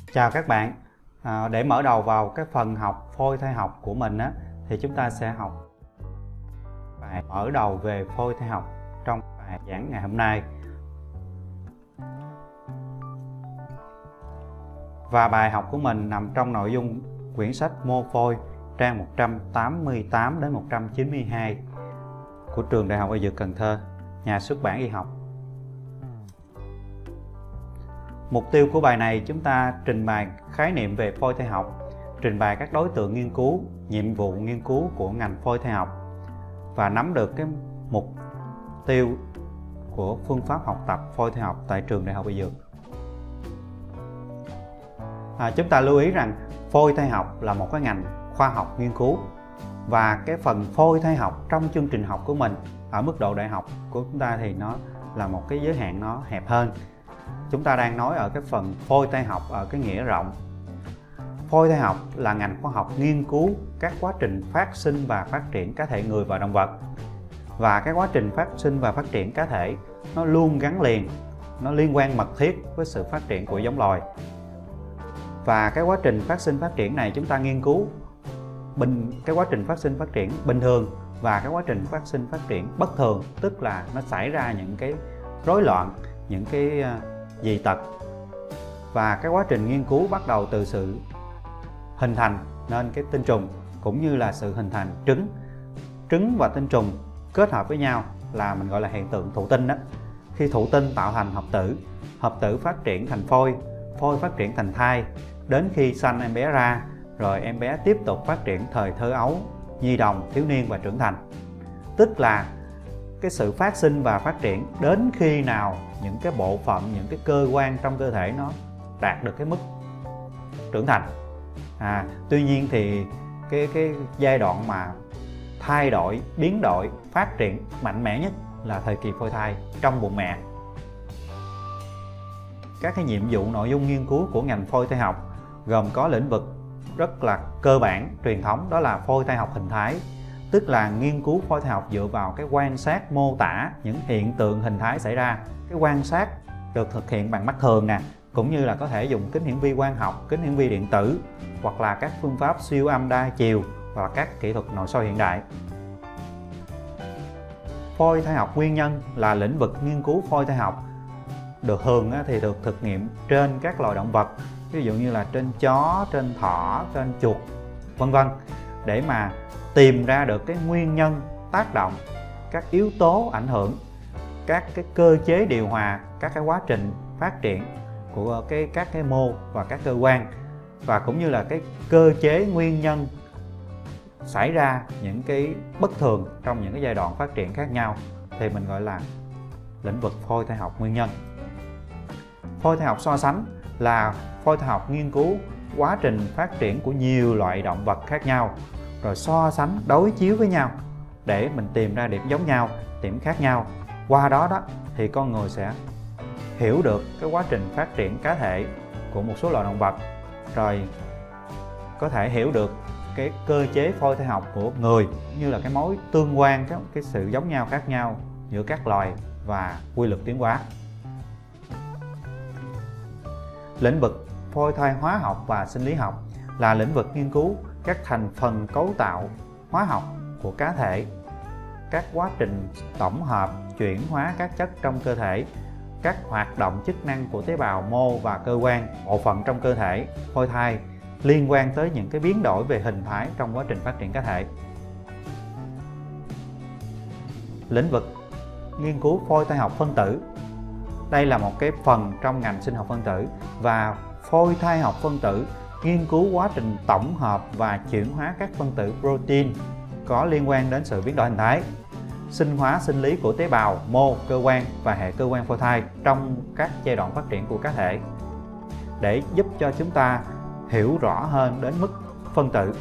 Chào các bạn. Để mở đầu vào cái phần học phôi thai học của mình á, thì chúng ta sẽ học bài mở đầu về phôi thai học trong bài giảng ngày hôm nay. Và bài học của mình nằm trong nội dung quyển sách Mô Phôi trang 188 đến 192 của Trường Đại học Y Dược Cần Thơ, nhà xuất bản y học. Mục tiêu của bài này chúng ta trình bày khái niệm về phôi thai học, trình bày các đối tượng nghiên cứu, nhiệm vụ nghiên cứu của ngành phôi thai học và nắm được cái mục tiêu của phương pháp học tập phôi thai học tại Trường Đại học Y Dược. Chúng ta lưu ý rằng phôi thai học là một cái ngành khoa học nghiên cứu và cái phần phôi thai học trong chương trình học của mình ở mức độ đại học của chúng ta thì nó là một cái giới hạn nó hẹp hơn. Chúng ta đang nói ở cái phần phôi thai học ở cái nghĩa rộng. Phôi thai học là ngành khoa học nghiên cứu các quá trình phát sinh và phát triển cá thể người và động vật. Và cái quá trình phát sinh và phát triển cá thể nó luôn gắn liền, nó liên quan mật thiết với sự phát triển của giống loài. Và cái quá trình phát sinh phát triển này chúng ta nghiên cứu cái quá trình phát sinh phát triển bình thường và cái quá trình phát sinh phát triển bất thường, tức là nó xảy ra những cái rối loạn, những cái dị tật. Và cái quá trình nghiên cứu bắt đầu từ sự hình thành nên cái tinh trùng cũng như là sự hình thành trứng và tinh trùng kết hợp với nhau là mình gọi là hiện tượng thụ tinh đó. Khi thụ tinh tạo thành hợp tử phát triển thành phôi phát triển thành thai, đến khi sanh em bé ra rồi em bé tiếp tục phát triển thời thơ ấu, nhi đồng, thiếu niên và trưởng thành. Tức là cái sự phát sinh và phát triển đến khi nào những cái bộ phận, những cái cơ quan trong cơ thể nó đạt được cái mức trưởng thành. Tuy nhiên thì cái giai đoạn mà thay đổi, biến đổi, phát triển mạnh mẽ nhất là thời kỳ phôi thai trong bụng mẹ. Các cái nhiệm vụ nội dung nghiên cứu của ngành phôi thai học gồm có lĩnh vực rất là cơ bản, truyền thống, đó là phôi thai học hình thái, tức là nghiên cứu phôi thai học dựa vào cái quan sát mô tả những hiện tượng hình thái xảy ra. Cái quan sát được thực hiện bằng mắt thường nè, cũng như là có thể dùng kính hiển vi quang học, kính hiển vi điện tử hoặc là các phương pháp siêu âm đa chiều và các kỹ thuật nội soi hiện đại. Phôi thai học nguyên nhân là lĩnh vực nghiên cứu phôi thai học thì được thực nghiệm trên các loài động vật, ví dụ như là trên chó, trên thỏ, trên chuột, vân vân, để mà tìm ra được cái nguyên nhân tác động, các yếu tố ảnh hưởng, các cái cơ chế điều hòa, các cái quá trình phát triển của các cái mô và các cơ quan, và cũng như là cái cơ chế nguyên nhân xảy ra những cái bất thường trong những cái giai đoạn phát triển khác nhau, thì mình gọi là lĩnh vực phôi thai học nguyên nhân. Phôi thai học so sánh là phôi thai học nghiên cứu quá trình phát triển của nhiều loại động vật khác nhau, rồi so sánh đối chiếu với nhau để mình tìm ra điểm giống nhau, điểm khác nhau. Qua đó thì con người sẽ hiểu được cái quá trình phát triển cá thể của một số loài động vật, rồi có thể hiểu được cái cơ chế phôi thai học của người, như là cái mối tương quan, cái sự giống nhau khác nhau giữa các loài và quy luật tiến hóa. Lĩnh vực phôi thai hóa học và sinh lý học là lĩnh vực nghiên cứu các thành phần cấu tạo hóa học của cá thể, các quá trình tổng hợp, chuyển hóa các chất trong cơ thể, các hoạt động chức năng của tế bào, mô và cơ quan, bộ phận trong cơ thể phôi thai liên quan tới những cái biến đổi về hình thái trong quá trình phát triển cá thể. Lĩnh vực nghiên cứu phôi thai học phân tử. Đây là một cái phần trong ngành sinh học phân tử, và phôi thai học phân tử nghiên cứu quá trình tổng hợp và chuyển hóa các phân tử protein có liên quan đến sự biến đổi hình thái, sinh hóa sinh lý của tế bào, mô, cơ quan và hệ cơ quan phôi thai trong các giai đoạn phát triển của cá thể, để giúp cho chúng ta hiểu rõ hơn đến mức phân tử.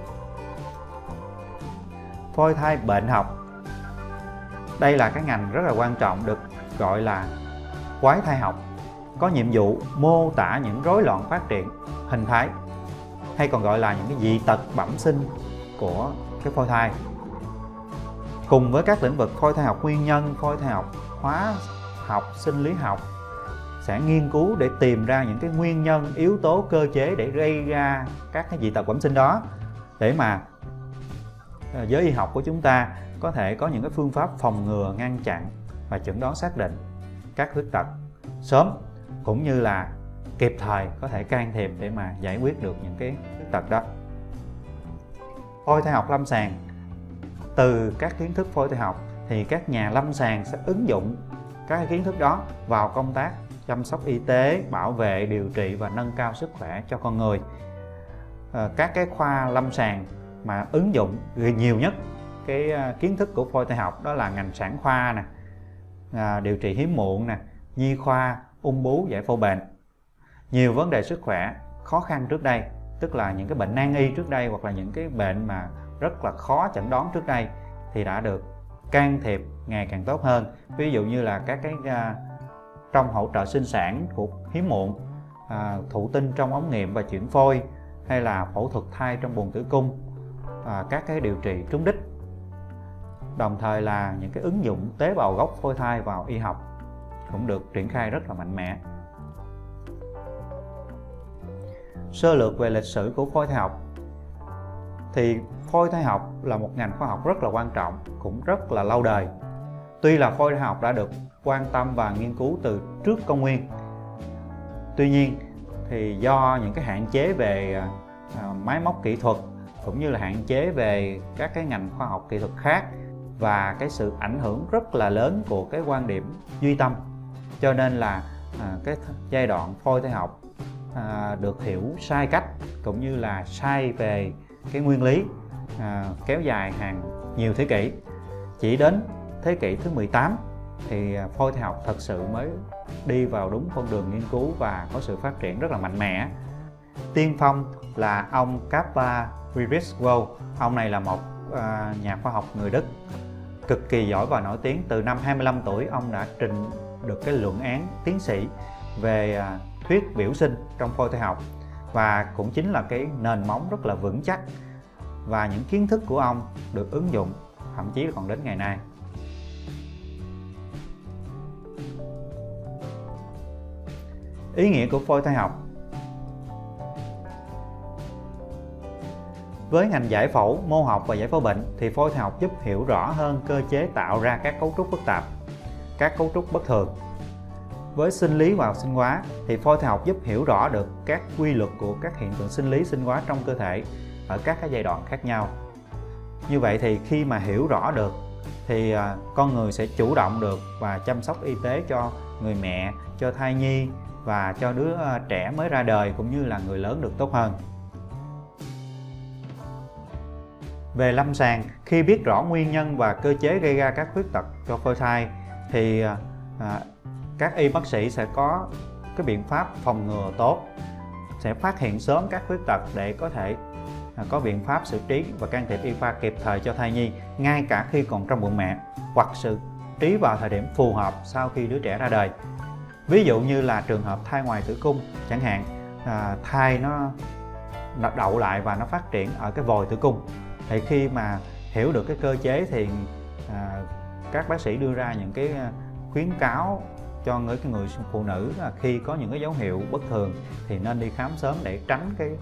Phôi thai bệnh học. Đây là cái ngành rất là quan trọng, được gọi là quái thai học, có nhiệm vụ mô tả những rối loạn phát triển hình thái, hay còn gọi là những cái dị tật bẩm sinh của cái phôi thai. Cùng với các lĩnh vực phôi thai học nguyên nhân, phôi thai học hóa học, sinh lý học, sẽ nghiên cứu để tìm ra những cái nguyên nhân, yếu tố, cơ chế để gây ra các cái dị tật bẩm sinh đó, để mà giới y học của chúng ta có thể có những cái phương pháp phòng ngừa, ngăn chặn và chẩn đoán xác định các khuyết tật sớm, cũng như là kịp thời có thể can thiệp để mà giải quyết được những cái khuyết tật đó. Phôi thai học lâm sàng, từ các kiến thức phôi thai học thì các nhà lâm sàng sẽ ứng dụng các cái kiến thức đó vào công tác chăm sóc y tế, bảo vệ, điều trị và nâng cao sức khỏe cho con người. Các cái khoa lâm sàng mà ứng dụng nhiều nhất cái kiến thức của phôi thai học đó là ngành sản khoa nè, điều trị hiếm muộn nè, nhi khoa, ung bướu, giải phẫu bệnh. Nhiều vấn đề sức khỏe khó khăn trước đây, tức là những cái bệnh nan y trước đây hoặc là những cái bệnh mà rất là khó chẩn đoán trước đây thì đã được can thiệp ngày càng tốt hơn. Ví dụ như là các cái trong hỗ trợ sinh sản của hiếm muộn, thụ tinh trong ống nghiệm và chuyển phôi, hay là phẫu thuật thai trong buồng tử cung, các cái điều trị trúng đích. Đồng thời là những cái ứng dụng tế bào gốc phôi thai vào y học cũng được triển khai rất là mạnh mẽ. Sơ lược về lịch sử của phôi thai học thì phôi thai học là một ngành khoa học rất là quan trọng, cũng rất là lâu đời. Tuy là phôi thai học đã được quan tâm và nghiên cứu từ trước công nguyên, tuy nhiên thì do những cái hạn chế về máy móc kỹ thuật cũng như là hạn chế về các cái ngành khoa học kỹ thuật khác và cái sự ảnh hưởng rất là lớn của cái quan điểm duy tâm, cho nên là cái giai đoạn phôi thai học được hiểu sai cách cũng như là sai về cái nguyên lý, kéo dài hàng nhiều thế kỷ. Chỉ đến thế kỷ thứ 18 thì phôi thai học thật sự mới đi vào đúng con đường nghiên cứu và có sự phát triển rất là mạnh mẽ. Tiên phong là ông Kaspar Friedrich Gauss. Ông này là một nhà khoa học người Đức cực kỳ giỏi và nổi tiếng. Từ năm 25 tuổi ông đã trình được cái luận án tiến sĩ về thuyết biểu sinh trong phôi thai học, và cũng chính là cái nền móng rất là vững chắc, và những kiến thức của ông được ứng dụng thậm chí còn đến ngày nay. Ý nghĩa của phôi thai học. Với ngành giải phẫu, mô học và giải phẫu bệnh thì phôi thai học giúp hiểu rõ hơn cơ chế tạo ra các cấu trúc phức tạp, các cấu trúc bất thường. Với sinh lý và sinh hóa thì phôi thai học giúp hiểu rõ được các quy luật của các hiện tượng sinh lý, sinh hóa trong cơ thể ở các cái giai đoạn khác nhau. Như vậy thì khi mà hiểu rõ được thì con người sẽ chủ động được và chăm sóc y tế cho người mẹ, cho thai nhi và cho đứa trẻ mới ra đời cũng như là người lớn được tốt hơn. Về lâm sàng, khi biết rõ nguyên nhân và cơ chế gây ra các khuyết tật cho phôi thai thì các y bác sĩ sẽ có cái biện pháp phòng ngừa tốt, sẽ phát hiện sớm các khuyết tật để có thể có biện pháp xử trí và can thiệp y khoa kịp thời cho thai nhi ngay cả khi còn trong bụng mẹ, hoặc xử trí vào thời điểm phù hợp sau khi đứa trẻ ra đời. Ví dụ như là trường hợp thai ngoài tử cung chẳng hạn, thai nó đậu lại và nó phát triển ở cái vòi tử cung, thì khi mà hiểu được cái cơ chế thì các bác sĩ đưa ra những cái khuyến cáo cho người phụ nữ là khi có những cái dấu hiệu bất thường thì nên đi khám sớm để tránh cái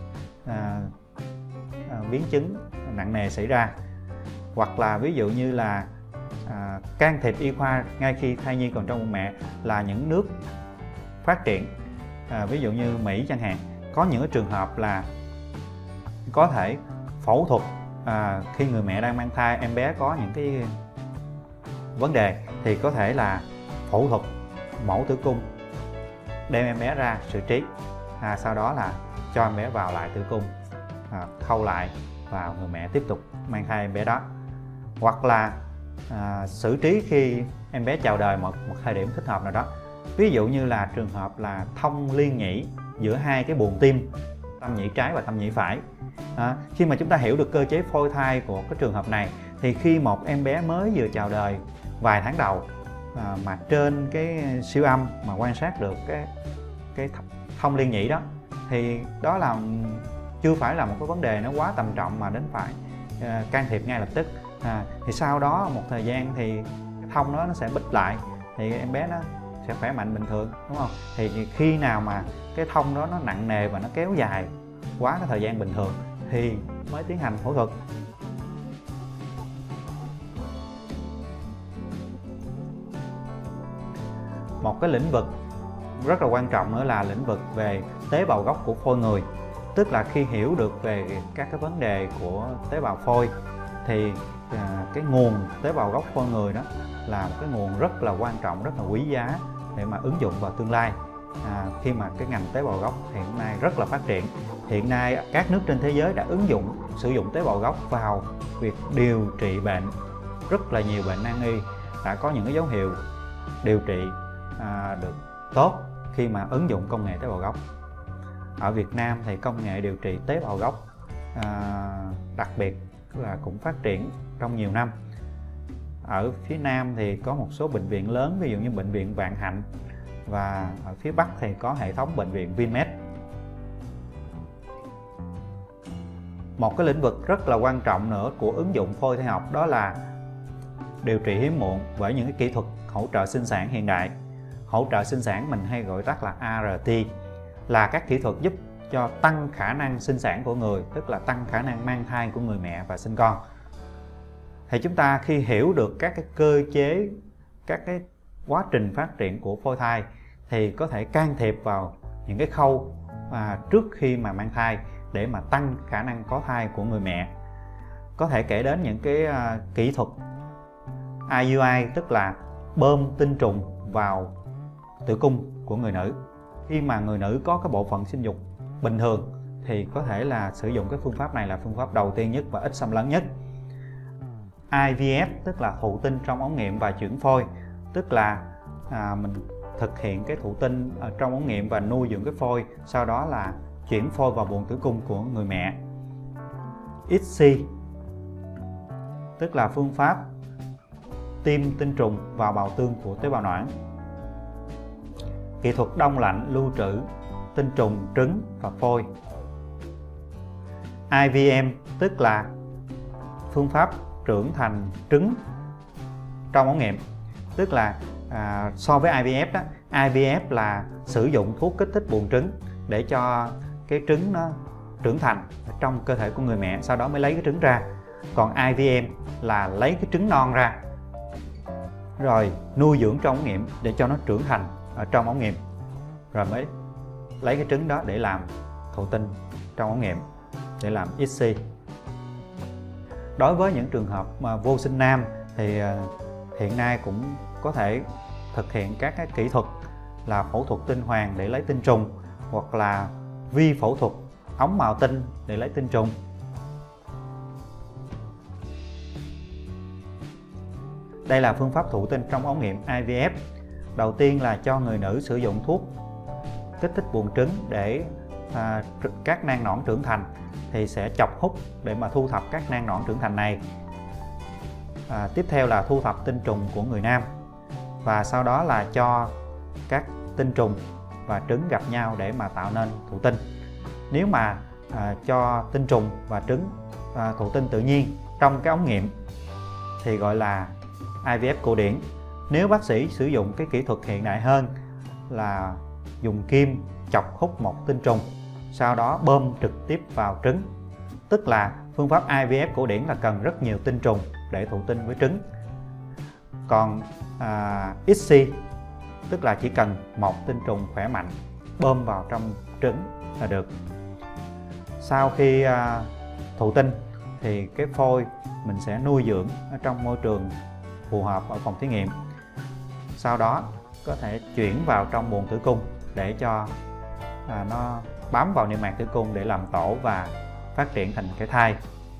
biến chứng nặng nề xảy ra. Hoặc là ví dụ như là can thiệp y khoa ngay khi thai nhi còn trong bụng mẹ là những nước phát triển, ví dụ như Mỹ chẳng hạn, có những cái trường hợp là có thể phẫu thuật khi người mẹ đang mang thai, em bé có những cái vấn đề thì có thể là phẫu thuật mổ tử cung, đem em bé ra xử trí, sau đó là cho em bé vào lại tử cung, khâu lại vào người mẹ tiếp tục mang thai em bé đó. Hoặc là xử trí khi em bé chào đời một thời điểm thích hợp nào đó, ví dụ như là trường hợp là thông liên nhĩ giữa hai cái buồng tim, tâm nhĩ trái và tâm nhĩ phải. Khi mà chúng ta hiểu được cơ chế phôi thai của cái trường hợp này thì khi một em bé mới vừa chào đời vài tháng đầu mà trên cái siêu âm mà quan sát được cái thông liên nhĩ đó, thì đó là chưa phải là một cái vấn đề nó quá tầm trọng mà đến phải can thiệp ngay lập tức. Thì sau đó một thời gian thì cái thông đó nó sẽ bít lại, thì em bé nó sẽ khỏe mạnh bình thường, đúng không? Thì khi nào mà cái thông đó nó nặng nề và nó kéo dài quá cái thời gian bình thường thì mới tiến hành phẫu thuật. Một cái lĩnh vực rất là quan trọng nữa là lĩnh vực về tế bào gốc của phôi người. Tức là khi hiểu được về các cái vấn đề của tế bào phôi thì cái nguồn tế bào gốc phôi người đó là một cái nguồn rất là quan trọng, rất là quý giá để mà ứng dụng vào tương lai. Khi mà cái ngành tế bào gốc hiện nay rất là phát triển. Hiện nay các nước trên thế giới đã sử dụng tế bào gốc vào việc điều trị bệnh. Rất là nhiều bệnh nan y đã có những cái dấu hiệu điều trị được tốt khi mà ứng dụng công nghệ tế bào gốc. Ở Việt Nam thì công nghệ điều trị tế bào gốc đặc biệt là cũng phát triển trong nhiều năm. Ở phía Nam thì có một số bệnh viện lớn, ví dụ như bệnh viện Vạn Hạnh, và ở phía Bắc thì có hệ thống bệnh viện Vinmed. Một cái lĩnh vực rất là quan trọng nữa của ứng dụng phôi thai học đó là điều trị hiếm muộn với những cái kỹ thuật hỗ trợ sinh sản hiện đại. Hỗ trợ sinh sản mình hay gọi tắt là ART, là các kỹ thuật giúp cho tăng khả năng sinh sản của người, tức là tăng khả năng mang thai của người mẹ và sinh con. Thì chúng ta khi hiểu được các cái cơ chế, các cái quá trình phát triển của phôi thai thì có thể can thiệp vào những cái khâu trước khi mà mang thai để mà tăng khả năng có thai của người mẹ. Có thể kể đến những cái kỹ thuật IUI, tức là bơm tinh trùng vào tử cung của người nữ. Khi mà người nữ có cái bộ phận sinh dục bình thường thì có thể là sử dụng cái phương pháp này là phương pháp đầu tiên nhất và ít xâm lấn nhất. IVF tức là thụ tinh trong ống nghiệm và chuyển phôi, tức là mình thực hiện cái thụ tinh ở trong ống nghiệm và nuôi dưỡng cái phôi, sau đó là chuyển phôi vào buồng tử cung của người mẹ. ICSI tức là phương pháp tiêm tinh trùng vào bào tương của tế bào noãn. Kỹ thuật đông lạnh lưu trữ tinh trùng, trứng và phôi. IVM tức là phương pháp trưởng thành trứng trong ống nghiệm. Tức là so với IVF đó, IVF là sử dụng thuốc kích thích buồng trứng để cho cái trứng nó trưởng thành trong cơ thể của người mẹ, sau đó mới lấy cái trứng ra. Còn IVM là lấy cái trứng non ra rồi nuôi dưỡng trong ống nghiệm để cho nó trưởng thành ở trong ống nghiệm, rồi mới lấy cái trứng đó để làm thụ tinh trong ống nghiệm, để làm ICSI. Đối với những trường hợp mà vô sinh nam thì hiện nay cũng có thể thực hiện các cái kỹ thuật là phẫu thuật tinh hoàn để lấy tinh trùng, hoặc là vi phẫu thuật ống mào tinh để lấy tinh trùng. Đây là phương pháp thụ tinh trong ống nghiệm IVF. Đầu tiên là cho người nữ sử dụng thuốc kích thích buồng trứng để các nang nõn trưởng thành, thì sẽ chọc hút để mà thu thập các nang nõn trưởng thành này. Tiếp theo là thu thập tinh trùng của người nam, và sau đó là cho các tinh trùng và trứng gặp nhau để mà tạo nên thụ tinh. Nếu mà cho tinh trùng và trứng thụ tinh tự nhiên trong cái ống nghiệm thì gọi là IVF cổ điển. Nếu bác sĩ sử dụng cái kỹ thuật hiện đại hơn là dùng kim chọc hút một tinh trùng, sau đó bơm trực tiếp vào trứng, tức là phương pháp IVF cổ điển là cần rất nhiều tinh trùng để thụ tinh với trứng. Còn ICSI tức là chỉ cần một tinh trùng khỏe mạnh bơm vào trong trứng là được. Sau khi thụ tinh thì cái phôi mình sẽ nuôi dưỡng ở trong môi trường phù hợp ở phòng thí nghiệm, sau đó có thể chuyển vào trong buồng tử cung để cho nó bám vào niêm mạc tử cung để làm tổ và phát triển thành cái thai.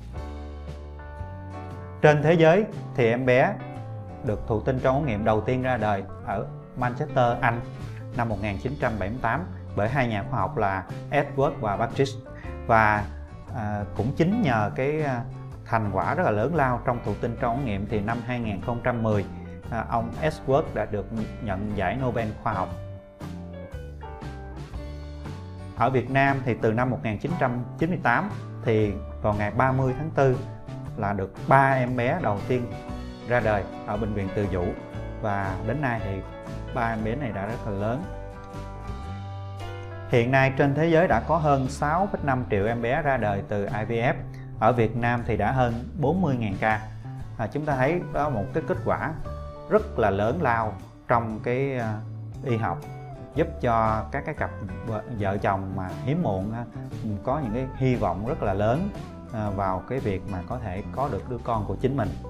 Trên thế giới thì em bé được thụ tinh trong ống nghiệm đầu tiên ra đời ở Manchester, Anh năm 1978 bởi hai nhà khoa học là Edward và Patrick. Và cũng chính nhờ cái thành quả rất là lớn lao trong thụ tinh trong ống nghiệm thì năm 2010 ông Edward đã được nhận giải Nobel khoa học. Ở Việt Nam thì từ năm 1998 thì vào ngày 30 tháng 4 là được 3 em bé đầu tiên ra đời ở bệnh viện Từ Dũ, và đến nay thì 3 em bé này đã rất là lớn. Hiện nay trên thế giới đã có hơn 6,5 triệu em bé ra đời từ IVF. Ở Việt Nam thì đã hơn 40.000 ca. Chúng ta thấy đó một cái kết quả rất là lớn lao trong cái y học, giúp cho các cái cặp vợ chồng mà hiếm muộn có những cái hy vọng rất là lớn vào cái việc mà có thể có được đứa con của chính mình.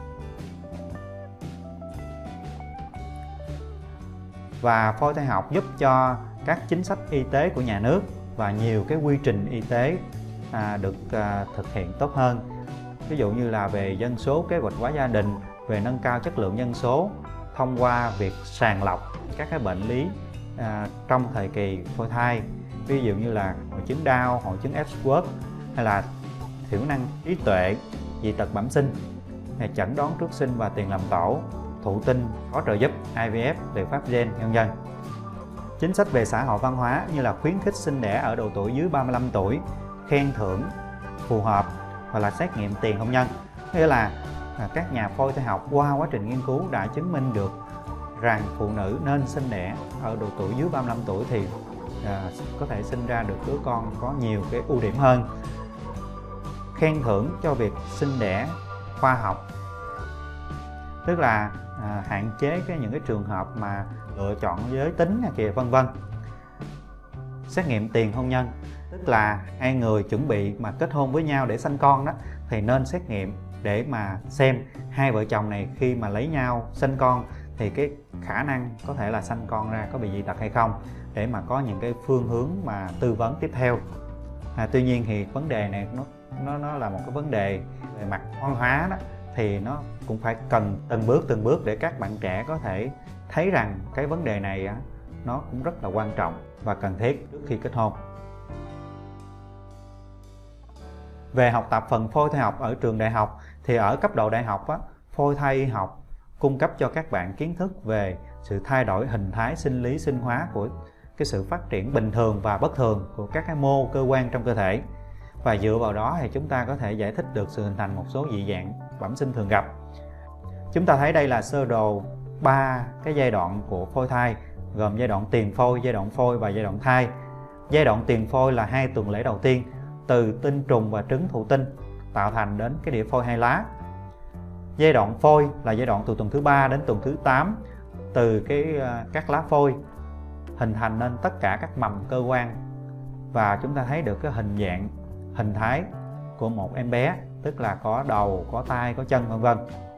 Và phôi thai học giúp cho các chính sách y tế của nhà nước và nhiều cái quy trình y tế được thực hiện tốt hơn. Ví dụ như là về dân số kế hoạch hóa gia đình, về nâng cao chất lượng dân số thông qua việc sàng lọc các cái bệnh lý trong thời kỳ phôi thai, ví dụ như là hội chứng Down, hội chứng Epworth hay là thiểu năng trí tuệ, dị tật bẩm sinh, chẩn đoán trước sinh và tiền làm tổ, thụ tinh, có trợ giúp, IVF, liệu pháp gen, vân vân. Chính sách về xã hội văn hóa như là khuyến khích sinh đẻ ở độ tuổi dưới 35 tuổi, khen thưởng phù hợp hoặc là xét nghiệm tiền hôn nhân. Nghĩa là các nhà phôi thai học qua quá trình nghiên cứu đã chứng minh được rằng phụ nữ nên sinh đẻ ở độ tuổi dưới 35 tuổi thì có thể sinh ra được đứa con có nhiều cái ưu điểm hơn. Khen thưởng cho việc sinh đẻ khoa học, tức là hạn chế những cái trường hợp mà lựa chọn giới tính kìa, vân vân. Xét nghiệm tiền hôn nhân, tức là hai người chuẩn bị mà kết hôn với nhau để sanh con đó, thì nên xét nghiệm để mà xem hai vợ chồng này khi mà lấy nhau sanh con thì cái khả năng có thể là sanh con ra có bị dị tật hay không, để mà có những cái phương hướng mà tư vấn tiếp theo. Tuy nhiên thì vấn đề này nó là một cái vấn đề về mặt văn hóa đó, thì nó cũng phải cần từng bước để các bạn trẻ có thể thấy rằng cái vấn đề này nó cũng rất là quan trọng và cần thiết trước khi kết hôn. Về học tập phần phôi thai học ở trường đại học thì ở cấp độ đại học phôi thai y học cung cấp cho các bạn kiến thức về sự thay đổi hình thái sinh lý sinh hóa của cái sự phát triển bình thường và bất thường của các cái mô cơ quan trong cơ thể, và dựa vào đó thì chúng ta có thể giải thích được sự hình thành một số dị dạng bẩm sinh thường gặp. Chúng ta thấy đây là sơ đồ 3 cái giai đoạn của phôi thai, gồm giai đoạn tiền phôi, giai đoạn phôi và giai đoạn thai. Giai đoạn tiền phôi là 2 tuần lễ đầu tiên, từ tinh trùng và trứng thụ tinh tạo thành đến cái đĩa phôi 2 lá. Giai đoạn phôi là giai đoạn từ tuần thứ 3 đến tuần thứ 8, từ các lá phôi hình thành nên tất cả các mầm cơ quan, và chúng ta thấy được cái hình dạng, hình thái của một em bé, tức là có đầu, có tai, có chân, vân vân.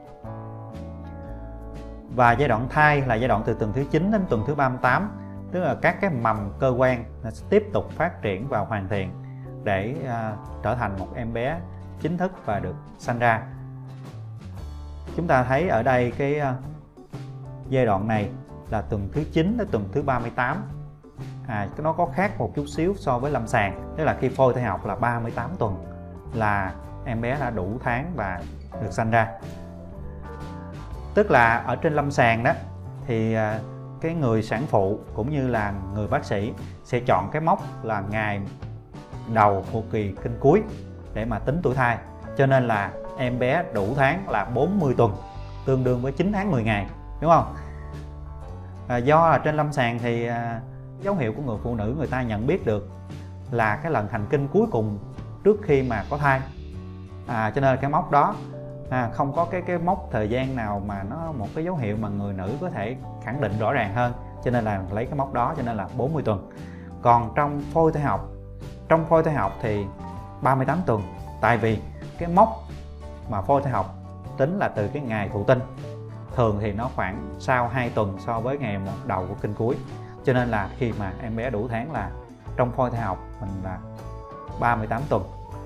Và giai đoạn thai là giai đoạn từ tuần thứ 9 đến tuần thứ 38, tức là các cái mầm cơ quan sẽ tiếp tục phát triển và hoàn thiện để trở thành một em bé chính thức và được sanh ra. Chúng ta thấy ở đây cái giai đoạn này là tuần thứ 9 đến tuần thứ 38. Nó có khác một chút xíu so với lâm sàng, tức là khi phôi thai học là 38 tuần là em bé đã đủ tháng và được sanh ra. Tức là ở trên lâm sàng đó thì cái người sản phụ cũng như là người bác sĩ sẽ chọn cái mốc là ngày đầu của kỳ kinh cuối để mà tính tuổi thai, cho nên là em bé đủ tháng là 40 tuần, tương đương với 9 tháng 10 ngày, đúng không? Do là trên lâm sàng thì dấu hiệu của người phụ nữ người ta nhận biết được là cái lần hành kinh cuối cùng trước khi mà có thai, cho nên là cái mốc đó không có cái mốc thời gian nào mà nó một cái dấu hiệu mà người nữ có thể khẳng định rõ ràng hơn, cho nên là lấy cái mốc đó, cho nên là 40 tuần. Còn trong phôi thai học thì 38 tuần, tại vì cái mốc mà phôi thai học tính là từ cái ngày thụ tinh, thường thì nó khoảng sau 2 tuần so với ngày đầu của kinh cuối, cho nên là khi mà em bé đủ tháng là trong phôi thai học mình là 38 tuần.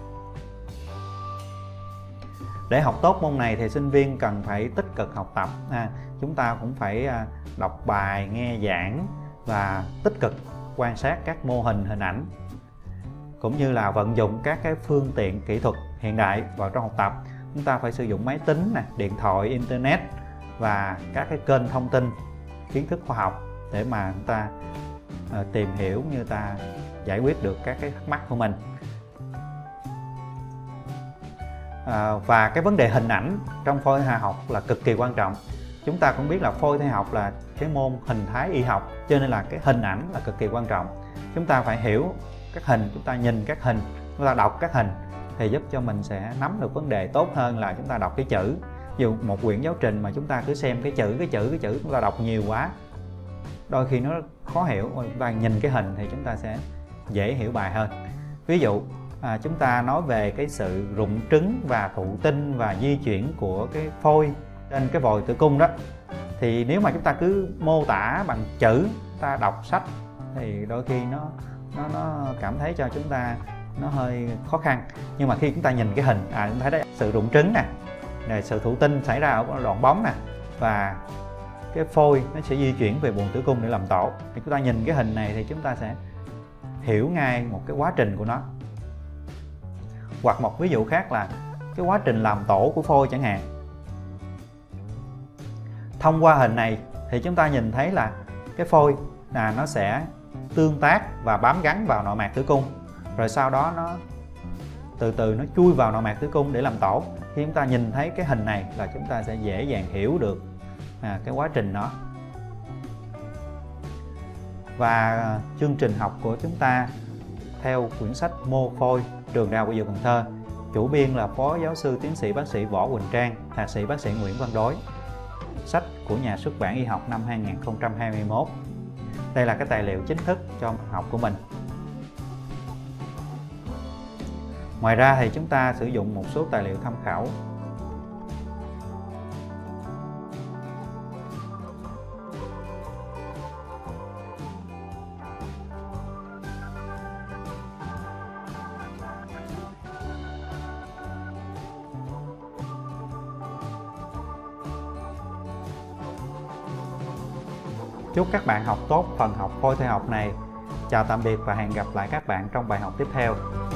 Để học tốt môn này thì sinh viên cần phải tích cực học tập. Chúng ta cũng phải đọc bài, nghe giảng và tích cực quan sát các mô hình, hình ảnh, cũng như là vận dụng các cái phương tiện kỹ thuật hiện đại vào trong học tập. Chúng ta phải sử dụng máy tính, điện thoại, internet và các cái kênh thông tin kiến thức khoa học để mà chúng ta tìm hiểu, như ta giải quyết được các cái thắc mắc của mình. Và cái vấn đề hình ảnh trong phôi thai học là cực kỳ quan trọng. chúng ta cũng biết là phôi thai học là cái môn hình thái y học, cho nên là cái hình ảnh là cực kỳ quan trọng. Chúng ta phải hiểu các hình, chúng ta nhìn các hình, chúng ta đọc các hình thì giúp cho mình sẽ nắm được vấn đề tốt hơn là chúng ta đọc cái chữ. Ví dụ một quyển giáo trình mà chúng ta cứ xem cái chữ chúng ta đọc nhiều quá, đôi khi nó khó hiểu. Mà chúng ta nhìn cái hình thì chúng ta sẽ dễ hiểu bài hơn. Ví dụ chúng ta nói về cái sự rụng trứng và thụ tinh và di chuyển của cái phôi trên cái vòi tử cung đó, thì nếu mà chúng ta cứ mô tả bằng chữ, ta đọc sách thì đôi khi nó cảm thấy cho chúng ta nó hơi khó khăn. Nhưng mà khi chúng ta nhìn cái hình, chúng ta thấy đấy, sự rụng trứng nè, sự thụ tinh xảy ra ở đoạn bóng nè, và cái phôi nó sẽ di chuyển về buồng tử cung để làm tổ. Thì chúng ta nhìn cái hình này thì chúng ta sẽ hiểu ngay một cái quá trình của nó. Hoặc một ví dụ khác là cái quá trình làm tổ của phôi chẳng hạn. Thông qua hình này thì chúng ta nhìn thấy là cái phôi nó sẽ tương tác và bám gắn vào nội mạc tử cung, rồi sau đó nó từ từ nó chui vào nội mạc tử cung để làm tổ. Khi chúng ta nhìn thấy cái hình này là chúng ta sẽ dễ dàng hiểu được cái quá trình đó. Và chương trình học của chúng ta theo quyển sách Mô phôi, Trường Đại học Y Dược Cần Thơ, chủ biên là Phó Giáo sư Tiến sĩ Bác sĩ Võ Quỳnh Trang, Thạc sĩ Bác sĩ Nguyễn Văn Đối. Sách của nhà xuất bản Y học năm 2021. Đây là cái tài liệu chính thức cho học của mình. Ngoài ra thì chúng ta sử dụng một số tài liệu tham khảo. Chúc các bạn học tốt phần học phôi thai học này. Chào tạm biệt và hẹn gặp lại các bạn trong bài học tiếp theo.